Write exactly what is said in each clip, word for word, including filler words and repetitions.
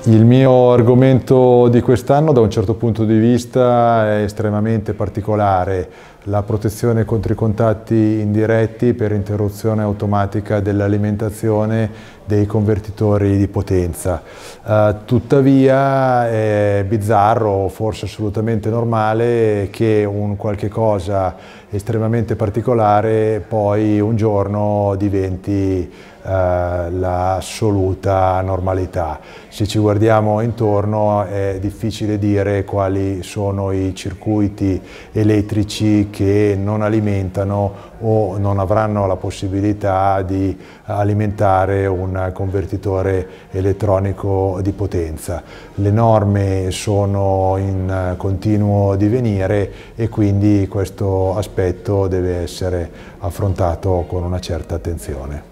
Il mio argomento di quest'anno da un certo punto di vista è estremamente particolare: la protezione contro i contatti indiretti per interruzione automatica dell'alimentazione dei convertitori di potenza. Uh, tuttavia è bizzarro, forse assolutamente normale, che un qualche cosa estremamente particolare poi un giorno diventi uh, l'assoluta normalità. Se ci guardiamo intorno è difficile dire quali sono i circuiti elettrici che non alimentano o non avranno la possibilità di alimentare un convertitore elettronico di potenza. Le norme sono in continuo divenire e quindi questo aspetto deve essere affrontato con una certa attenzione.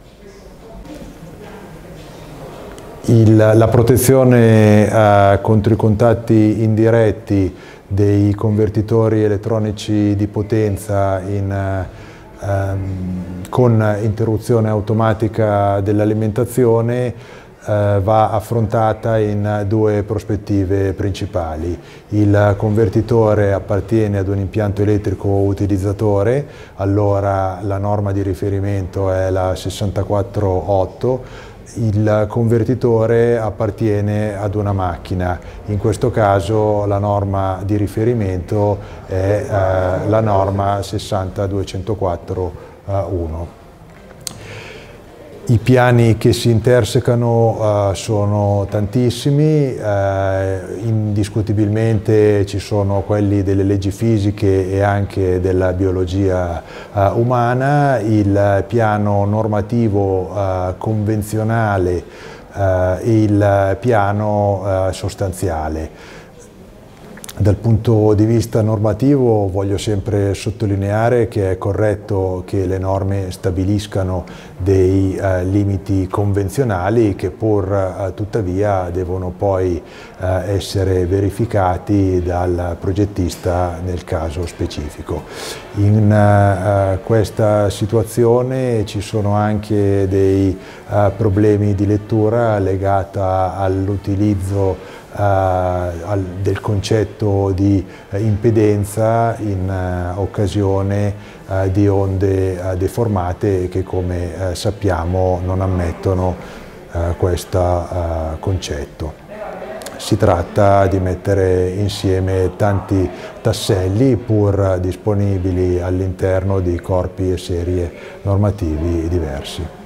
Il, la protezione eh, contro i contatti indiretti dei convertitori elettronici di potenza in, ehm, con interruzione automatica dell'alimentazione eh, va affrontata in due prospettive principali. Il convertitore appartiene ad un impianto elettrico utilizzatore, allora la norma di riferimento è la sessantaquattro otto. Il convertitore appartiene ad una macchina, in questo caso la norma di riferimento è eh, la norma sessanta duecentoquattro uno. I piani che si intersecano uh, sono tantissimi, uh, indiscutibilmente ci sono quelli delle leggi fisiche e anche della biologia uh, umana, il piano normativo uh, convenzionale uh, e il piano uh, sostanziale. Dal punto di vista normativo voglio sempre sottolineare che è corretto che le norme stabiliscano dei eh, limiti convenzionali che pur eh, tuttavia devono poi eh, essere verificati dal progettista nel caso specifico. In eh, questa situazione ci sono anche dei eh, problemi di lettura legata all'utilizzo Uh, del concetto di uh, impedenza in uh, occasione uh, di onde uh, deformate che, come uh, sappiamo, non ammettono uh, questo uh, concetto. Si tratta di mettere insieme tanti tasselli pur disponibili all'interno di corpi e serie normativi diversi.